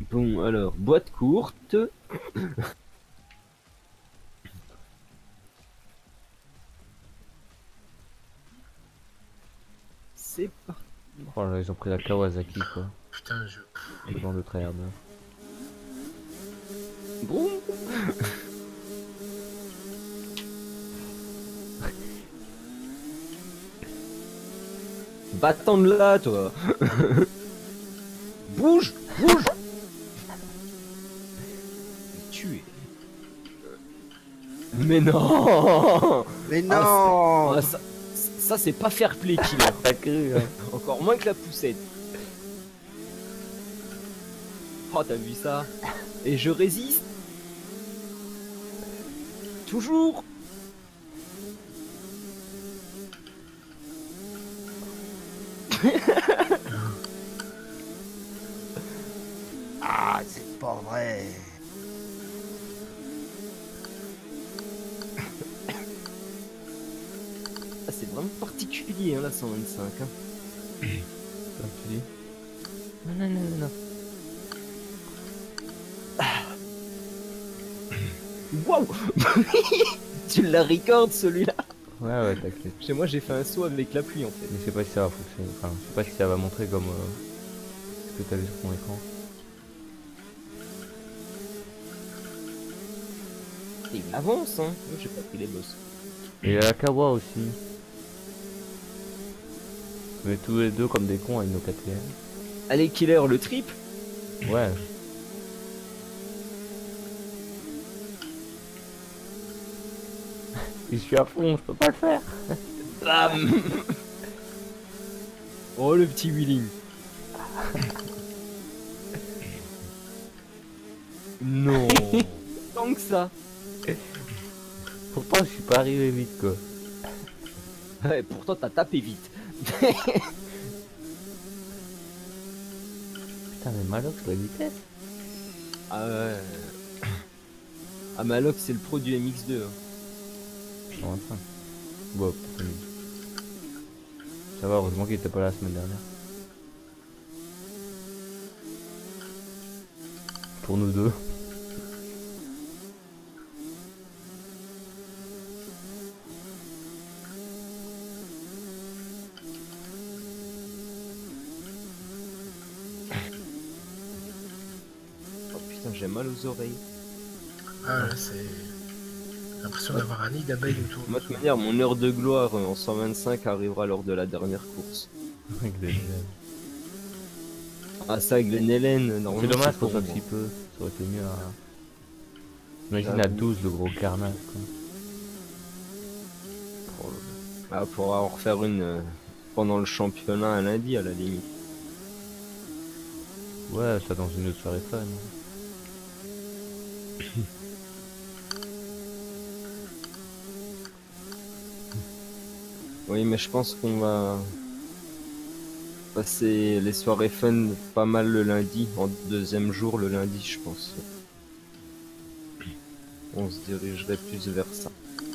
Bon, alors, boîte courte. C'est parti. Oh là, ils ont pris la Kawasaki quoi. Putain, Le genre de tryhard. Bon. Va-t'en de là, toi. Bouge, bouge. Tué. Mais non. Mais Ah, non ça c'est pas fair play, killer. T'as cru hein. Encore moins que la poussette. Oh, t'as vu ça? Et je résiste. Toujours. Ah, c'est pas vrai. Ah, c'est vraiment particulier, hein, la 125. Hein. Comme tu dis. Non, non, non, non, non. Waouh. Tu l'as record celui-là. Ouais, ouais, t'inquiète. Chez moi, j'ai fait un saut avec la pluie en fait. Mais je sais pas si ça va fonctionner. Enfin, je sais pas si ça va montrer comme ce que t'as vu sur ton écran. Et il avance, hein. Moi, j'ai pas pris les boss. Et il y a la Kawa aussi. Mais tous les deux comme des cons avec nos KTM. Allez, killer, le trip. Ouais. Je suis à fond, je peux pas le faire. Bam. Oh, le petit wheeling. Non. Tant que ça. Pourtant, je suis pas arrivé vite quoi. Ouais, pourtant, t'as tapé vite. Putain, mais Malox, la vitesse. Ah ouais. Ah, Maloc, c'est le pro du MX2. Hein. 125. Bon, putain. Ça va, heureusement qu'il était pas là la semaine dernière. Pour nous deux. Oh putain, j'ai mal aux oreilles. Ah là, c'est. J'ai l'impression d'avoir un nid d'abeilles autour. De toute manière, mon heure de gloire en 125 arrivera lors de la dernière course. Avec des élèves. Ah, ça, Glen Helen, C'est normalement. dommage c'est qu'on soit pour si moi. peu. Ça aurait été mieux à. Imagine à J'avoue. 12 le gros carnage quoi. Oh, Ah, pour en refaire une pendant le championnat un lundi à la limite. ouais, ça dans une autre soirée fun. Oui, mais je pense qu'on va passer les soirées fun pas mal le lundi, en deuxième jour le lundi, je pense. On se dirigerait plus vers ça.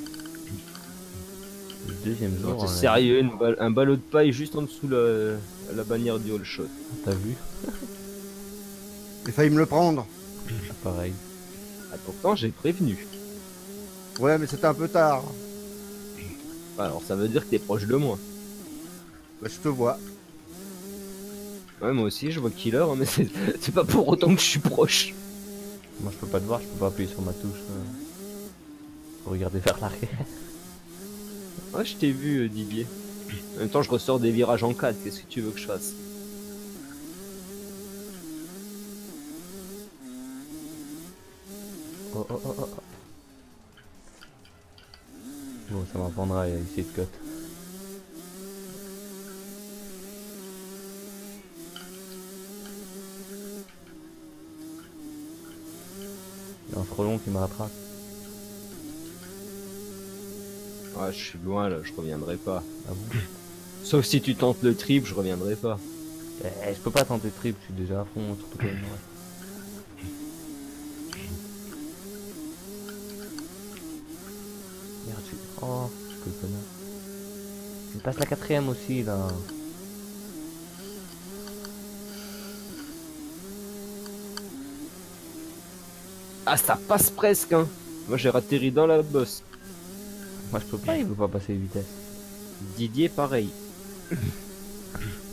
Le deuxième jour. T'es on a- sérieux, un ballot de paille juste en dessous la bannière du All Shot. T'as vu? J'ai failli me le prendre. Pareil. Ah, pourtant, j'ai prévenu. Ouais, mais c'était un peu tard. Alors, ça veut dire que t'es proche de moi. Bah, je te vois. Ouais, moi aussi, je vois Killer, hein, mais c'est pas pour autant que je suis proche. Moi je peux pas te voir, je peux pas appuyer sur ma touche. Pour regarder vers l'arrière. Ouais, je t'ai vu, Didier. En même temps, je ressors des virages en 4, qu'est-ce que tu veux que je fasse? Oh oh oh oh. Bon, ça m'apprendra à essayer de cut. Il y a un frelon qui me rattrape. Ouais, je suis loin là, je reviendrai pas. Ah bon? Sauf si tu tentes le trip, je reviendrai pas. Je peux pas tenter trip, je suis déjà à fond, surtout quand même. Merde, tu... Oh, que le connard. Il passe la quatrième aussi là. Ah, ça passe presque, hein. Moi, j'ai atterri dans la bosse. Moi je peux pas, il veut pas passer les vitesses. Didier, pareil.